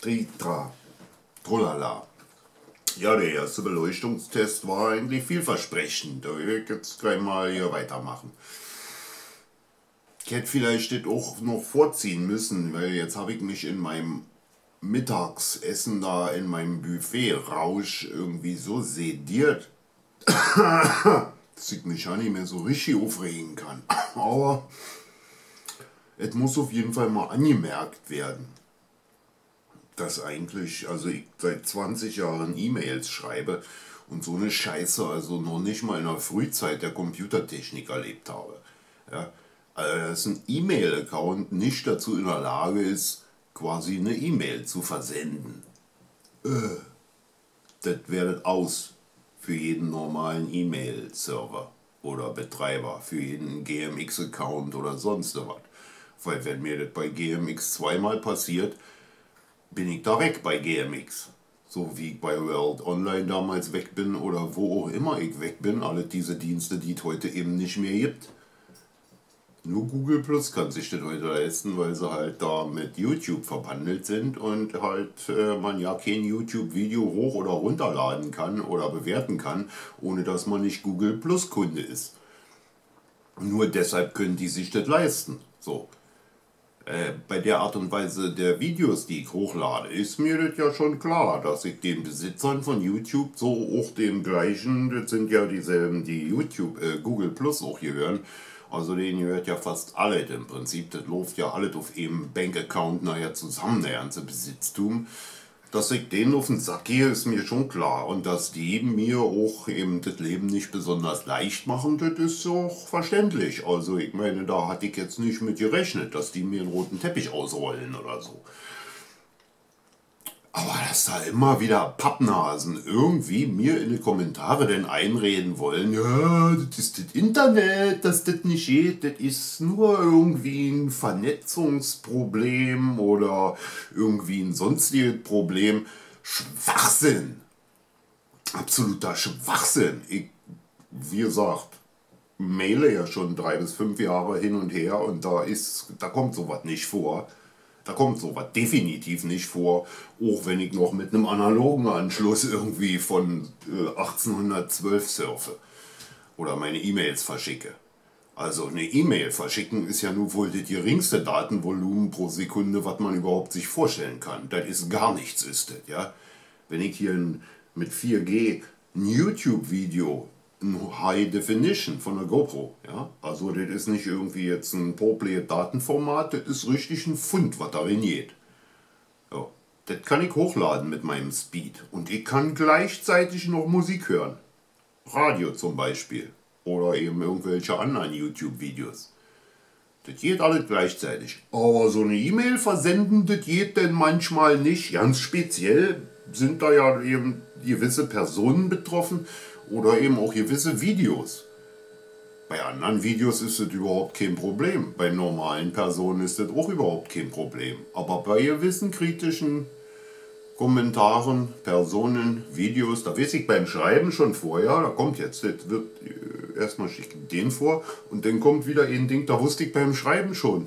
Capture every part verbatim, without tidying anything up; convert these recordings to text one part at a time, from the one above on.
Tritra, Trolala. Ja, der erste Beleuchtungstest war eigentlich vielversprechend. Da will ich jetzt gleich mal hier weitermachen. Ich hätte vielleicht das auch noch vorziehen müssen, weil jetzt habe ich mich in meinem Mittagsessen da, in meinem Buffet-Rausch irgendwie so sediert, dass ich mich ja nicht mehr so richtig aufregen kann. Aber es muss auf jeden Fall mal angemerkt werden, dass eigentlich, also ich seit zwanzig Jahren E-Mails schreibe und so eine Scheiße also noch nicht mal in der Frühzeit der Computertechnik erlebt habe. Ja, also dass ein E-Mail-Account nicht dazu in der Lage ist, quasi eine E-Mail zu versenden. Äh, das wäre aus für jeden normalen E-Mail-Server oder Betreiber, für jeden G M X-Account oder sonst was. Weil wenn mir das bei G M X zweimal passiert, bin ich da weg bei G M X. So wie ich bei World Online damals weg bin oder wo auch immer ich weg bin. Alle diese Dienste, die es heute eben nicht mehr gibt. Nur Google Plus kann sich das heute leisten, weil sie halt da mit YouTube verbandelt sind und halt äh, man ja kein YouTube-Video hoch- oder runterladen kann oder bewerten kann, ohne dass man nicht Google Plus Kunde ist. Nur deshalb können die sich das leisten. So. Äh, bei der Art und Weise der Videos, die ich hochlade, ist mir das ja schon klar, dass ich den Besitzern von YouTube so auch dem gleichen, das sind ja dieselben, die YouTube, äh, Google Plus auch gehören, also denen gehört ja fast alles im Prinzip, das läuft ja alles auf eben Bankaccount nachher zusammen, der ganze Besitztum. Dass ich denen auf den Sack gehe, ist mir schon klar. Und dass die mir auch eben das Leben nicht besonders leicht machen, das ist auch verständlich. Also ich meine, da hatte ich jetzt nicht mit gerechnet, dass die mir einen roten Teppich ausrollen oder so. Aber dass da immer wieder Pappnasen irgendwie mir in die Kommentare denn einreden wollen, ja, das ist das Internet, dass das nicht geht, das ist nur irgendwie ein Vernetzungsproblem oder irgendwie ein sonstiges Problem. Schwachsinn! Absoluter Schwachsinn! Ich, wie gesagt, maile ja schon drei bis fünf Jahre hin und her und da ist, da kommt sowas nicht vor. Da kommt sowas definitiv nicht vor, auch wenn ich noch mit einem analogen Anschluss irgendwie von äh, achtzehnhundertzwölf surfe oder meine E-Mails verschicke. Also eine E-Mail verschicken ist ja nur wohl das geringste Datenvolumen pro Sekunde, was man überhaupt sich vorstellen kann. Das ist gar nichts, ist das, ja. Wenn ich hier ein, mit vier G ein YouTube-Video, ein High Definition von der GoPro, ja, also das ist nicht irgendwie jetzt ein Poplay-Datenformat, das ist richtig ein Pfund, was darin geht. Ja, das kann ich hochladen mit meinem Speed und ich kann gleichzeitig noch Musik hören. Radio zum Beispiel oder eben irgendwelche anderen YouTube-Videos. Das geht alles gleichzeitig. Aber so eine E-Mail versenden, das geht denn manchmal nicht. Ganz speziell sind da ja eben gewisse Personen betroffen oder eben auch gewisse Videos. Bei anderen Videos ist das überhaupt kein Problem. Bei normalen Personen ist das auch überhaupt kein Problem. Aber bei gewissen kritischen Kommentaren, Personen, Videos, da weiß ich beim Schreiben schon vorher, da kommt jetzt, das wird erstmal schicke ich den vor und dann kommt wieder ein Ding, da wusste ich beim Schreiben schon.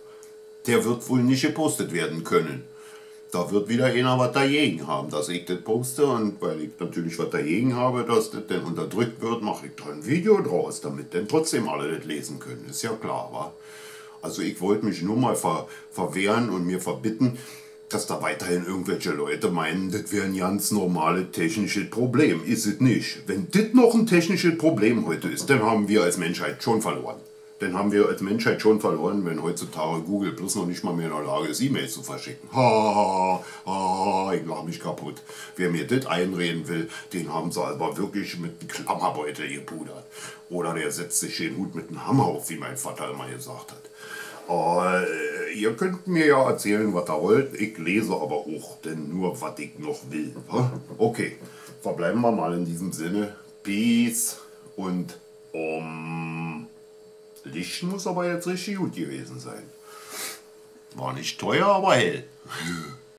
Der wird wohl nicht gepostet werden können. Da wird wieder einer was dagegen haben, dass ich das poste und weil ich natürlich was dagegen habe, dass das dann unterdrückt wird, mache ich da ein Video draus, damit dann trotzdem alle das lesen können. Ist ja klar, wa? Also ich wollte mich nur mal ver verwehren und mir verbitten, dass da weiterhin irgendwelche Leute meinen, das wäre ein ganz normales technisches Problem. Ist es nicht. Wenn das noch ein technisches Problem heute ist, dann haben wir als Menschheit schon verloren. Dann haben wir als Menschheit schon verloren, wenn heutzutage Google Plus noch nicht mal mehr in der Lage ist, E-Mails zu verschicken. Ha, ha, ha, ich lach mich kaputt. Wer mir das einreden will, den haben sie aber wirklich mit einem Klammerbeutel gepudert. Oder der setzt sich den Hut mit einem Hammer auf, wie mein Vater immer gesagt hat. Uh, ihr könnt mir ja erzählen, was ihr wollt. Ich lese aber auch denn nur, was ich noch will. Okay, verbleiben wir mal in diesem Sinne. Peace und um. Licht muss aber jetzt richtig gut gewesen sein. War nicht teuer, aber hell.